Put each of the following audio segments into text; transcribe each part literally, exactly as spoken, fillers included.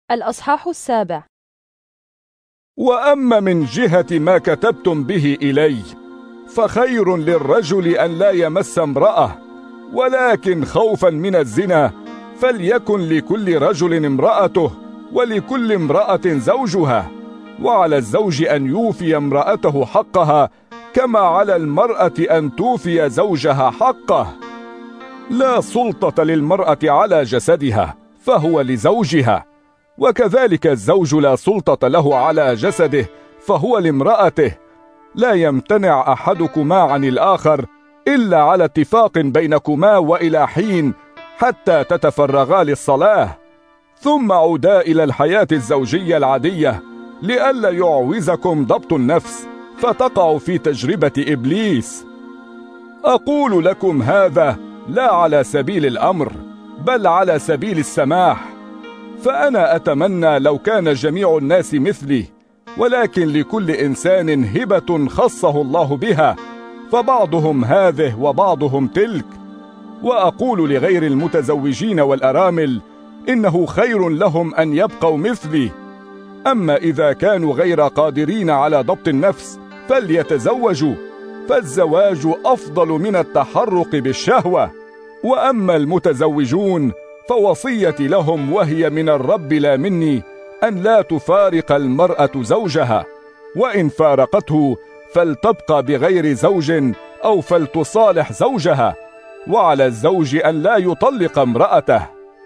الأصحاح السابع. وأما من جهة ما كتبتم به إلي فخير للرجل أن لا يمس امرأة، ولكن خوفا من الزنا فليكن لكل رجل امرأته ولكل امرأة زوجها، وعلى الزوج أن يوفي امرأته حقها كما على المرأة أن توفي زوجها حقه. لا سلطة للمرأة على جسدها فهو لزوجها، وكذلك الزوج لا سلطة له على جسده فهو لامرأته. لا يمتنع أحدكما عن الآخر إلا على اتفاق بينكما وإلى حين حتى تتفرغا للصلاة، ثم عودا إلى الحياة الزوجية العادية لئلا يعوزكم ضبط النفس فتقعوا في تجربة إبليس. أقول لكم هذا لا على سبيل الأمر بل على سبيل السماح، فأنا أتمنى لو كان جميع الناس مثلي، ولكن لكل إنسان هبة خصه الله بها، فبعضهم هذه وبعضهم تلك. وأقول لغير المتزوجين والأرامل إنه خير لهم أن يبقوا مثلي، أما إذا كانوا غير قادرين على ضبط النفس فليتزوجوا، فالزواج أفضل من التحرق بالشهوة. وأما المتزوجون فوصيتي لهم وهي من الرب لا مني أن لا تفارق المرأة زوجها، وإن فارقته فلتبقى بغير زوج أو فلتصالح زوجها، وعلى الزوج أن لا يطلق امرأته.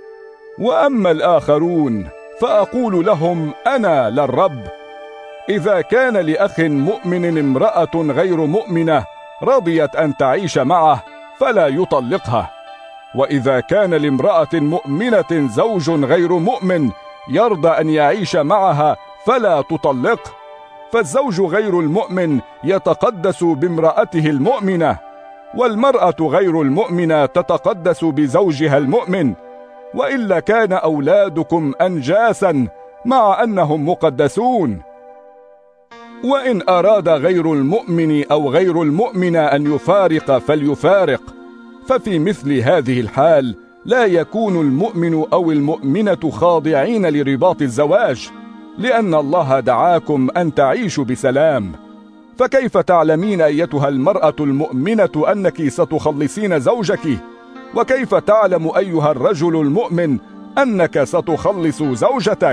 وأما الآخرون فأقول لهم أنا للرب: إذا كان لأخ مؤمن امرأة غير مؤمنة رضيت أن تعيش معه فلا يطلقها، وإذا كان لامرأة مؤمنة زوج غير مؤمن يرضى أن يعيش معها فلا تطلقه، فالزوج غير المؤمن يتقدس بامرأته المؤمنة، والمرأة غير المؤمنة تتقدس بزوجها المؤمن، وإلا كان أولادكم أنجاسا مع أنهم مقدسون. وإن أراد غير المؤمن أو غير المؤمنة أن يفارق فليفارق، ففي مثل هذه الحال لا يكون المؤمن أو المؤمنة خاضعين لرباط الزواج، لأن الله دعاكم أن تعيشوا بسلام. فكيف تعلمين أيتها المرأة المؤمنة أنك ستخلصين زوجك؟ وكيف تعلم أيها الرجل المؤمن أنك ستخلص زوجتك؟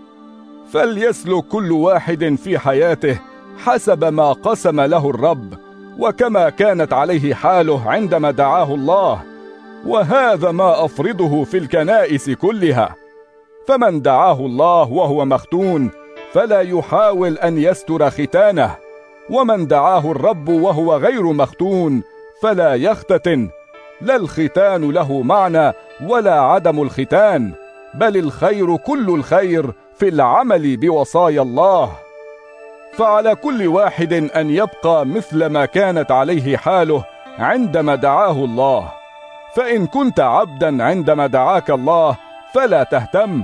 فليسلك كل واحد في حياته حسب ما قسم له الرب، وكما كانت عليه حاله عندما دعاه الله، وهذا ما أفرضه في الكنائس كلها. فمن دعاه الله وهو مختون فلا يحاول أن يستر ختانه، ومن دعاه الرب وهو غير مختون فلا يختتن. لا الختان له معنى ولا عدم الختان، بل الخير كل الخير في العمل بوصايا الله. فعلى كل واحد أن يبقى مثل ما كانت عليه حاله عندما دعاه الله. فإن كنت عبدا عندما دعاك الله فلا تهتم،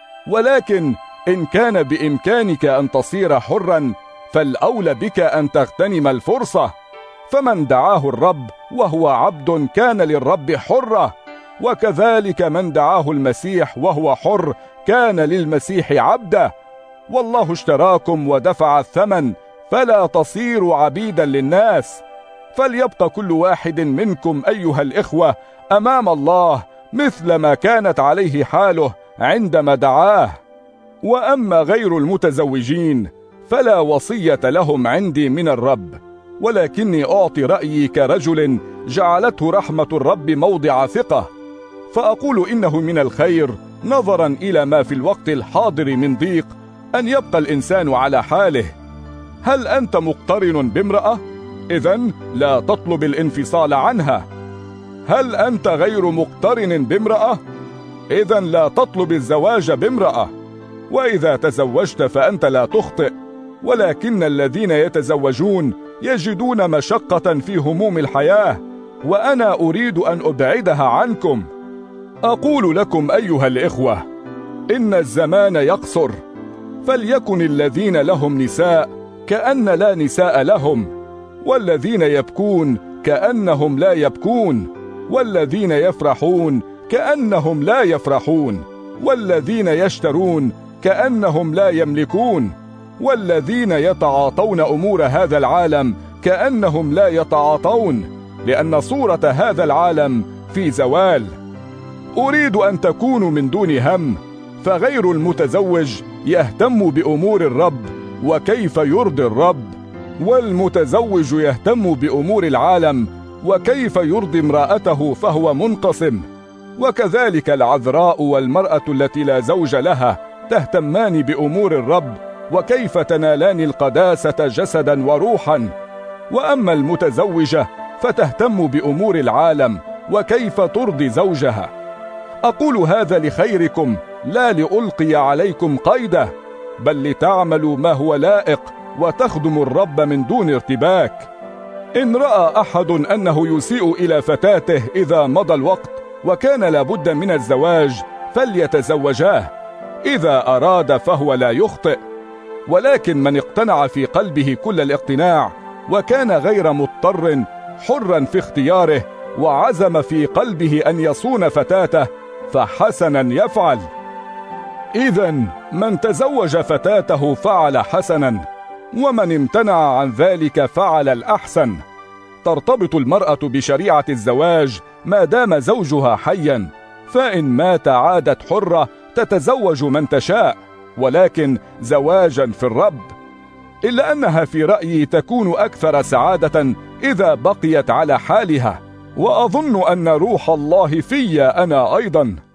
ولكن إن كان بإمكانك أن تصير حرا فالأولى بك أن تغتنم الفرصة. فمن دعاه الرب وهو عبد كان للرب حرة، وكذلك من دعاه المسيح وهو حر كان للمسيح عبدا. والله اشتراكم ودفع الثمن، فلا تصيروا عبيدا للناس. فليبقى كل واحد منكم أيها الإخوة أمام الله مثل ما كانت عليه حاله عندما دعاه. وأما غير المتزوجين فلا وصية لهم عندي من الرب، ولكني أعطي رأيي كرجل جعلته رحمة الرب موضع ثقة، فأقول إنه من الخير نظرا إلى ما في الوقت الحاضر من ضيق أن يبقى الإنسان على حاله. هل أنت مقترن بامرأة؟ إذن لا تطلب الانفصال عنها. هل أنت غير مقترن بامرأة؟ إذن لا تطلب الزواج بامرأة. وإذا تزوجت فأنت لا تخطئ، ولكن الذين يتزوجون يجدون مشقة في هموم الحياة، وأنا أريد أن أبعدها عنكم. أقول لكم أيها الإخوة إن الزمان يقصر، فليكن الذين لهم نساء كأن لا نساء لهم، والذين يبكون كأنهم لا يبكون، والذين يفرحون كأنهم لا يفرحون، والذين يشترون كأنهم لا يملكون، والذين يتعاطون أمور هذا العالم كأنهم لا يتعاطون، لأن صورة هذا العالم في زوال. أريد أن تكونوا من دون هم، فغير المتزوج يهتم بأمور الرب وكيف يرضي الرب، والمتزوج يهتم بأمور العالم وكيف يرضي امرأته، فهو منقسم. وكذلك العذراء والمرأة التي لا زوج لها تهتمان بأمور الرب وكيف تنالان القداسة جسدا وروحا. وأما المتزوجة فتهتم بأمور العالم وكيف ترضي زوجها. أقول هذا لخيركم، لا لألقي عليكم قيده، بل لتعملوا ما هو لائق وتخدموا الرب من دون ارتباك. إن رأى أحد أنه يسيء إلى فتاته إذا مضى الوقت وكان لابد من الزواج فليتزوجاه، إذا أراد فهو لا يخطئ. ولكن من اقتنع في قلبه كل الاقتناع وكان غير مضطر حرا في اختياره وعزم في قلبه أن يصون فتاته فحسنا يفعل. إذن من تزوج فتاته فعل حسنا، ومن امتنع عن ذلك فعل الأحسن. ترتبط المرأة بشريعة الزواج ما دام زوجها حيا، فإن مات عادت حرة تتزوج من تشاء، ولكن زواجا في الرب. إلا أنها في رأيي تكون أكثر سعادة إذا بقيت على حالها، وأظن أن روح الله في أنا أيضا.